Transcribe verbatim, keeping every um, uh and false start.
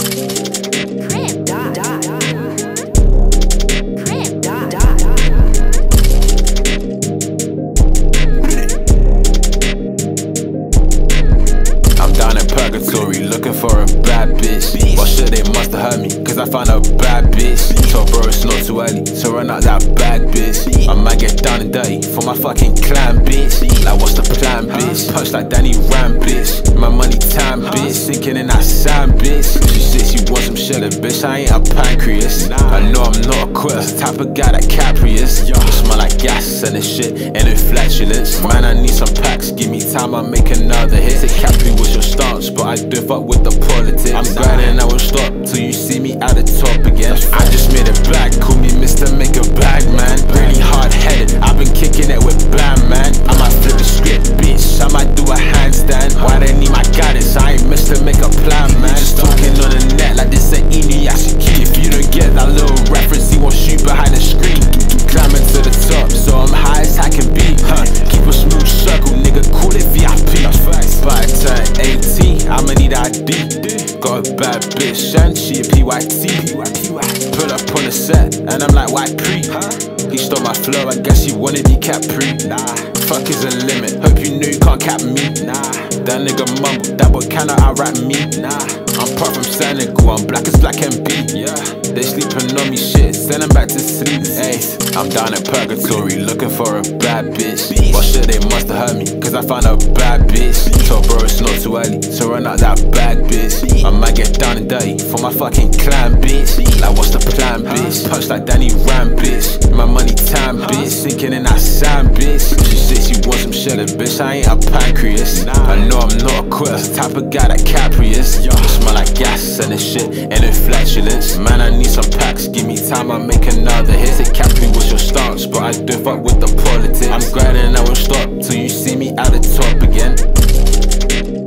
Crim, dot, dot. Crim, dot, dot. I'm down in Purgatory looking for a bad bitch. But shit, they musta heard me, cause I found a bad bitch. So bro, it's not too early to run out that bad bitch. I might get down and dirty for my fucking clan, bitch. Like what's the plan, bitch? Punch like Danny Ram, bitch. My money time, bitch. Sinking in that sand, bitch. She says she wants some shilling, bitch. I ain't a pancreas. I know I'm not a quitter, type of guy that Caprius. Smell like gas and this shit, and no flatulence. Man, I need some packs, give me time, I'll make another hit. Say Capri was your stance, but I do fuck with the politics. I'm grinding, I won't stop till you see me at the top again. I just made it back, call me Mister Make a Bag, man. Really hard-headed, I've been kicking it with bam, man. I might flip the script, bitch, I might do a handstand. Why they need my guidance? I ain't Mister Make a Plan, man. Just talking on the net like this ain't Inuyashiki. If you don't get that little reference, he won't shoot behind the screen. Climbing to the top, so I'm high as I can be, huh. Keep a smooth circle, nigga, call it V I P. By the time eighteen, I'ma need I D. Got a bad bitch and she a P Y T. Pull up on the set and I'm like, why pre? He stole my flow, I guess he wanted me Capri. Nah, fuck is a limit, hope you knew you can't cap me. Nah, that nigga mumble, that boy cannot outrap me. Nah, I'm part from Senegal, I'm black as black and B. Yeah, they sleeping on me shit, send them back to sleep. Hey, I'm down in Purgatory looking for a bad bitch. But shit, they musta heard me, cause I found a bad bitch. So bro, it's not too early to run out that bad bitch. I might get down and dirty for my fucking clan, bitch. Like what's the plan, bitch? Punch like Danny Ram, bitch. My money time, bitch. Sinking in that sand, bitch. She says she wants some shilling, bitch. I ain't a pancreas. I know I'm not a quitter, type of guy that Caprius. Smell like gas and this shit, and no flatulence. Man, I need some packs, give me time, I'll make another hit. Say Capri was your stance, but I do fuck with the politics. I'm grinding, I won't stop till you see me at the top again.